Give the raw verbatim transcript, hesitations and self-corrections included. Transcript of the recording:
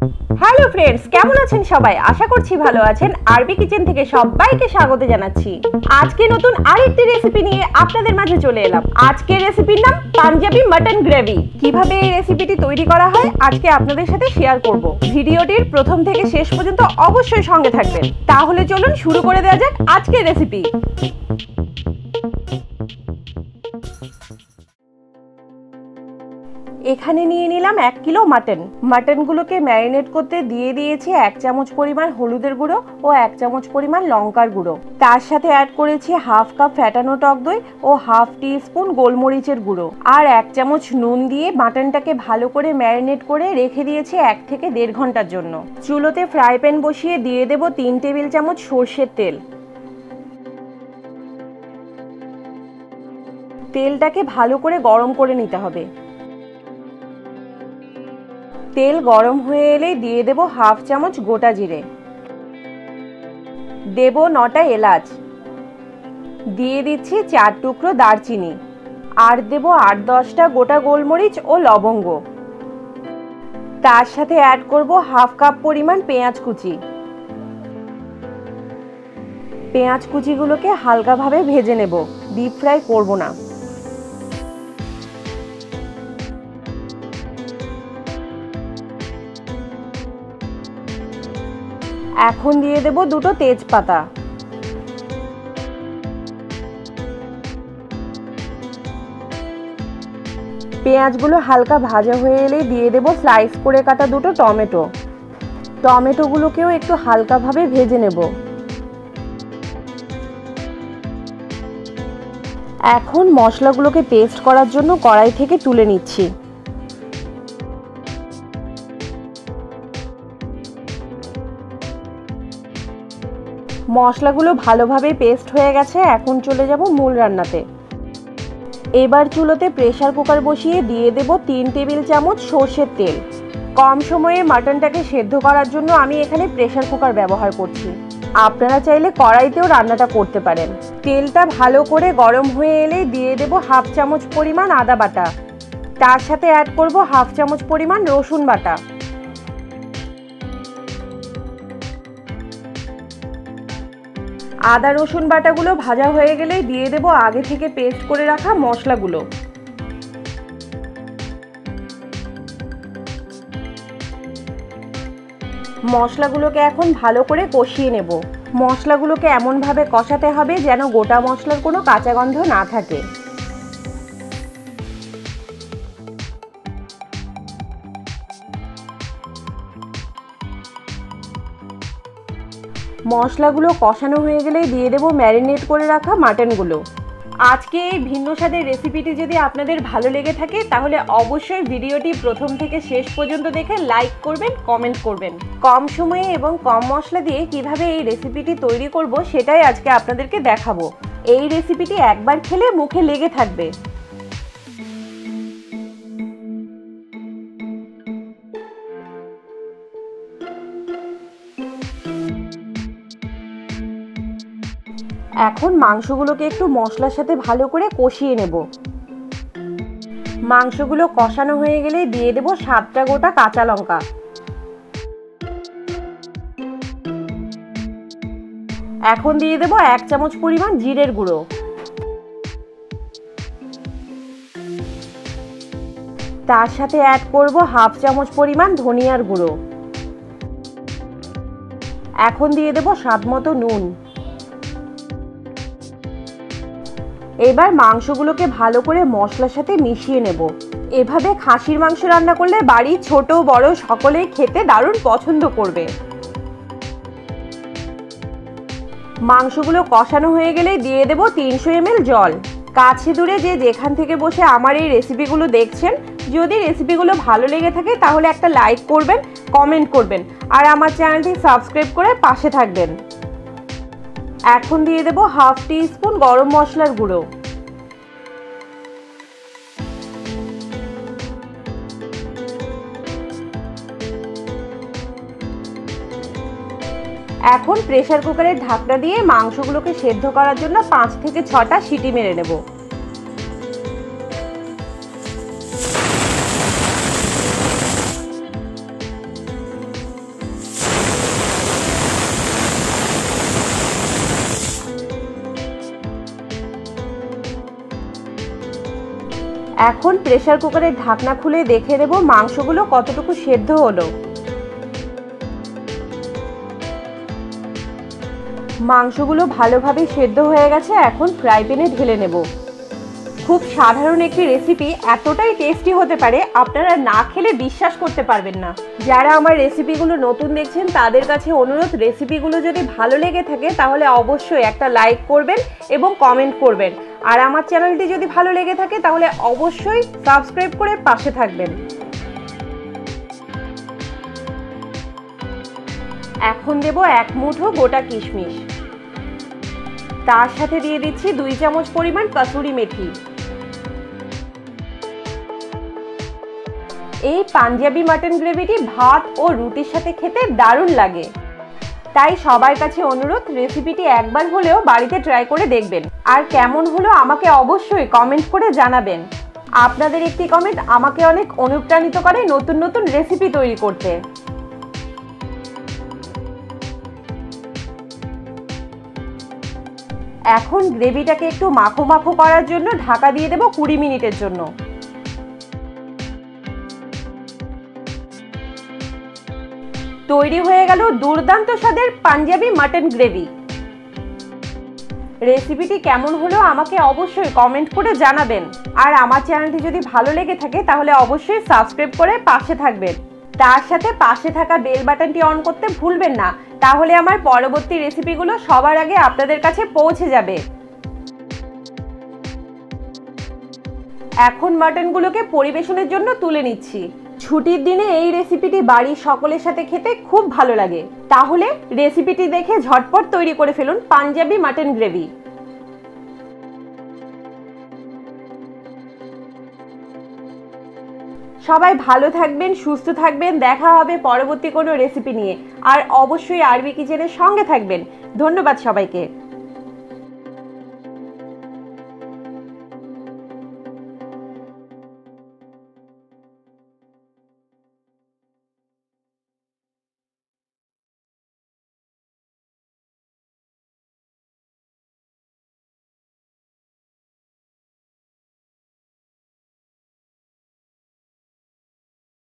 Hello friends, কেমন আছেন সবাই? আশা করছি ভালো আছেন। আরবি কিচেন থেকে সবাইকে স্বাগত জানাচ্ছি। আজকে নতুন আরেকটি রেসিপি নিয়ে আপনাদের মাঝে চলে এলাম। আজকের রেসিপির নাম পাঞ্জাবি মাটন গ্রেভি। কিভাবে এই রেসিপিটি তৈরি করা হয় আজকে আপনাদের সাথে শেয়ার করব। ভিডিওটির প্রথম থেকে শেষ পর্যন্ত অবশ্যই সঙ্গে থাকবেন। তাহলে চলুন শুরু করে দেওয়া যাক আজকের রেসিপি। এখানে নিয়ে নিলাম এক কিলো মাটন। মাটনগুলোকে ম্যারিনেট করতে দিয়ে দিয়েছি এক চামচ পরিমাণ হলুদের গুঁড়ো ও এক চামচ পরিমাণ লঙ্কার গুঁড়ো। তার সাথে অ্যাড করেছি হাফ কাপ ফ্যাটানো টক দই ও হাফ টি স্পুন গোলমরিচের গুঁড়ো আর এক চামচ নুন দিয়ে মাটনটাকে ভালো করে ম্যারিনেট করে রেখে দিয়েছি এক থেকে দেড় ঘন্টার জন্য। চুলোতে ফ্রাই প্যান বসিয়ে দিয়ে দেব তিন টেবিল চামচ সর্ষের তেল। তেলটাকে ভালো করে গরম করে নিতে হবে। তেল গরম হয়ে এলেই দিয়ে দেব হাফ চামচ গোটা জিরে, দেব নটা এলাচ, দিয়ে দিচ্ছি চার টুকরো দারচিনি আর দেব আট দশটা গোটা গোলমরিচ ও লবঙ্গ। তার সাথে অ্যাড করব হাফ কাপ পরিমাণ পেঁয়াজ কুচি। পেঁয়াজ কুচিগুলোকে হালকাভাবে ভেজে নেব, ডিপ ফ্রাই করব না। এখন দিয়ে দেব দুটো তেজপাতা। পেঁয়াজগুলো হালকা ভাজা হয়ে এলেই দিয়ে দেব স্লাইস করে কাটা দুটো টমেটো। টমেটোগুলোকেও একটু হালকাভাবে ভেজে নেব। এখন মশলাগুলোকে পেস্ট করার জন্য কড়াই থেকে তুলে নিচ্ছি। মশলাগুলো ভালোভাবে পেস্ট হয়ে গেছে। এখন চলে যাব মূল রান্নাতে। এবার চুলোতে প্রেসার কুকার বসিয়ে দিয়ে দেব তিন টেবিল চামচ সর্ষের তেল। কম সময়ে মাটনটাকে সেদ্ধ করার জন্য আমি এখানে প্রেসার কুকার ব্যবহার করছি। আপনারা চাইলে কড়াইতেও রান্নাটা করতে পারেন। তেলটা ভালো করে গরম হয়ে এলে দিয়ে দেব হাফ চামচ পরিমাণ আদা বাটা। তার সাথে অ্যাড করব হাফ চামচ পরিমাণ রসুন বাটা। আদা রসুন বাটাগুলো ভাজা হয়ে গেলে দিয়ে দেব আগে থেকে পেস্ট করে রাখা মশলাগুলো। মশলাগুলোকে এখন ভালো করে কষিয়ে নেব। মশলাগুলোকে এমনভাবে কষাতে হবে যেন গোটা মশলার কোনো কাঁচা গন্ধ না থাকে। মশলাগুলো কষানো হয়ে গেলে দিয়ে দেব ম্যারিনেট করে রাখা মাটনগুলো। আজকে এই ভিন্ন স্বাদের রেসিপিটি যদি আপনাদের ভালো লেগে থাকে তাহলে অবশ্যই ভিডিওটি প্রথম থেকে শেষ পর্যন্ত দেখে লাইক করবেন, কমেন্ট করবেন। কম সময়ে এবং কম মশলা দিয়ে কিভাবে এই রেসিপিটি তৈরি করব সেটাই আজকে আপনাদেরকে দেখাবো। এই রেসিপিটি একবার খেলে মুখে লেগে থাকবে। এখন মাংসগুলোকে একটু মশলার সাথে ভালো করে কষিয়ে নেব। মাংসগুলো কষানো হয়ে গেলে দিয়ে দেব সাতটা গোটা কাঁচা লঙ্কা। এখন দিয়ে দেব এক চামচ পরিমাণ জিরের গুঁড়ো। তার সাথে অ্যাড করব হাফ চামচ পরিমাণ ধনিয়ার গুঁড়ো। এখন দিয়ে দেব স্বাদ মতো নুন। এবার মাংসগুলোকে ভালো করে মশলার সাথে মিশিয়ে নেব। এভাবে খাসির মাংস রান্না করলে বাড়ির ছোট বড় সকলেই খেতে দারুণ পছন্দ করবে। মাংসগুলো কষানো হয়ে গেলে দিয়ে দেব তিনশো এমএল জল। কাছে দূরে যে যেখান থেকে বসে আমার এই রেসিপিগুলো দেখছেন, যদি রেসিপিগুলো ভালো লেগে থাকে তাহলে একটা লাইক করবেন, কমেন্ট করবেন আর আমার চ্যানেলটি সাবস্ক্রাইব করে পাশে থাকবেন। এখন দিয়ে দেব হাফ টি স্পুন গরম মশলার গুঁড়ো। এখন প্রেসার কুকারের ঢাকনা দিয়ে মাংসগুলোকে সেদ্ধ করার জন্য পাঁচ থেকে ছটা সিটি মেরে নেব। এখন প্রেসার কুকারের ঢাকনা খুলে দেখে দেব মাংসগুলো কতটুকু সেদ্ধ হলো। মাংসগুলো ভালোভাবে সেদ্ধ হয়ে গেছে, এখন ফ্রাই প্যানে ঢেলে নেব। খুব সাধারণ একটি রেসিপি এতটাই টেস্টি হতে পারে আপনারা না খেলে বিশ্বাস করতে পারবেন না। যারা আমার রেসিপিগুলো নতুন দেখছেন তাদের কাছে অনুরোধ, রেসিপিগুলো যদি ভালো লেগে থাকে তাহলে অবশ্যই একটা লাইক করবেন এবং কমেন্ট করবেন। আর আমার চ্যানেলটি যদি ভালো লেগে থাকে তাহলে অবশ্যই সাবস্ক্রাইব করে পাশে থাকবেন। এখন দেব এক মুঠো গোটা কিশমিশ, তার সাথে দিয়ে দিচ্ছি দুই চামচ পরিমাণ কসুরি মেথি। এই পাঞ্জাবি মাটন গ্রেভিটি ভাত ও রুটির সাথে খেতে দারুণ লাগে, তাই সবার কাছে অনুরোধ রেসিপিটি একবার হলেও বাড়িতে ট্রাই করে দেখবেন। আর কেমন হলো আমাকে অবশ্যই কমেন্ট করে জানাবেন। আপনাদের একটি কমেন্ট আমাকে অনেক অনুপ্রাণিত করে নতুন নতুন রেসিপি তৈরি করতে। এখন গ্রেভিটাকে একটু মাখো মাখো করার জন্য ঢাকা দিয়ে দেব কুড়ি মিনিটের জন্য। তৈরি হয়ে গেল দুর্দান্ত স্বাদের পাঞ্জাবি মাটন গ্রেভি। রেসিপিটি কেমন হলো আমাকে অবশ্যই কমেন্ট করে জানাবেন। আর আমার চ্যানেলটি যদি ভালো লেগে থাকে তাহলে অবশ্যই সাবস্ক্রাইব করে পাশে থাকবেন। তার সাথে পাশে থাকা বেল বাটনটি অন করতে ভুলবেন না, তাহলে আমার পরবর্তী রেসিপিগুলো সবার আগে আপনাদের কাছে পৌঁছে যাবে। এখন মাটনগুলোকে পরিবেশনের জন্য তুলে নিচ্ছি। ছুটির দিনে এই রেসিপিটি বাড়ির সকলের সাথে খেতে খুব ভালো লাগে। তাহলে রেসিপিটি দেখে ঝটপট তৈরি করে ফেলুন পাঞ্জাবি মাটন গ্রেভি। সবাই ভালো থাকবেন, সুস্থ থাকবেন। দেখা হবে পরবর্তী কোনো রেসিপি নিয়ে। আর অবশ্যই আরবি কিচেনের সঙ্গে থাকবেন। ধন্যবাদ সবাইকে।